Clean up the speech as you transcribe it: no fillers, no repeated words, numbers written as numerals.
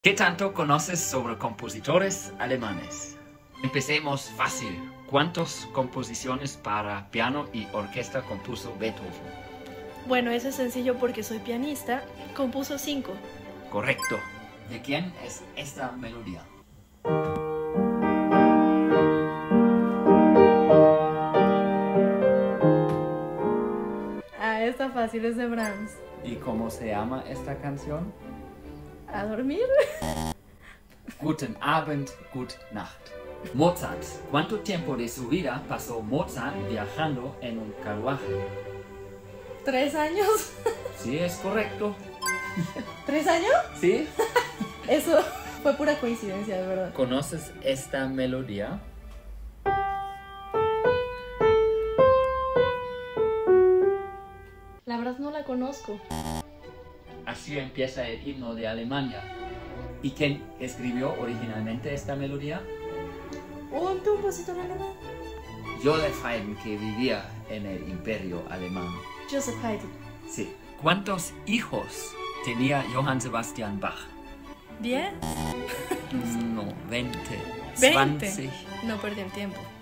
¿Qué tanto conoces sobre compositores alemanes? Empecemos fácil. ¿Cuántas composiciones para piano y orquesta compuso Beethoven? Bueno, eso es sencillo porque soy pianista. Compuso 5. Correcto. ¿De quién es esta melodía? Ah, está fácil, es de Brahms. ¿Y cómo se llama esta canción? ¿A dormir? Guten Abend, gute Nacht. Mozart. ¿Cuánto tiempo de su vida pasó Mozart viajando en un carruaje? 3 años. Sí, es correcto. ¿3 años? ¿Sí? Eso fue pura coincidencia, de verdad. ¿Conoces esta melodía? La verdad no la conozco. Así empieza el himno de Alemania. ¿Y quién escribió originalmente esta melodía? ¿Un compositor alemán? Joseph Haydn, que vivía en el Imperio Alemán. Joseph Haydn. Sí. ¿Cuántos hijos tenía Johann Sebastian Bach? 10. No, 20. 20. 20. No perdí el tiempo.